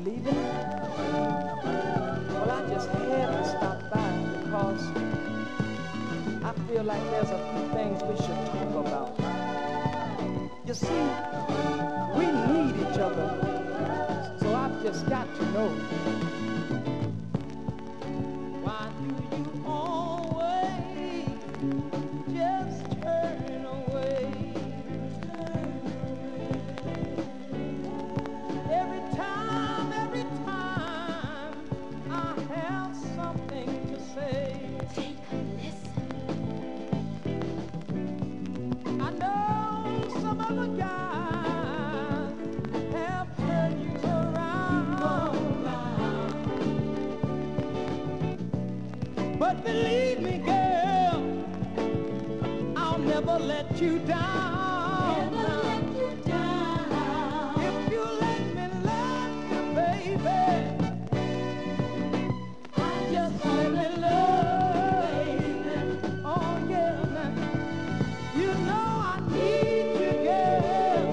leaving? Well, I just had to stop by because I feel like there's a few things we should talk about. You see, we need each other, so I've just got to know. Why do you always just turn away? Every time I have something to say. Take a listen. I know some other guys have turned you around. But believe me, girl, I'll never let you down. Never let you down. If you let me love you, baby, just let me love you. Oh yeah, now you know I need you, girl.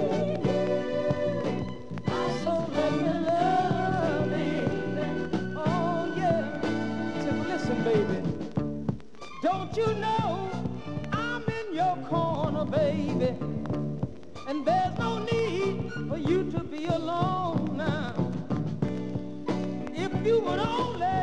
So let me love you. Oh yeah. So listen, baby. Don't you know I'm in your corner, baby? And there's no need for you to be alone now. If you would only